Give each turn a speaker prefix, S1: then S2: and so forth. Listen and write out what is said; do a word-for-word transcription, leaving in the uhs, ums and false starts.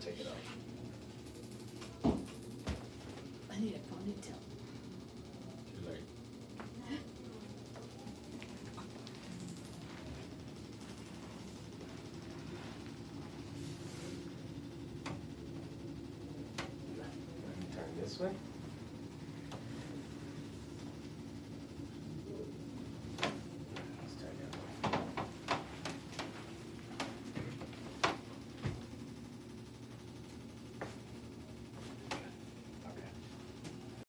S1: take it off.
S2: I need a ponytail.
S1: Too late. Turn this way.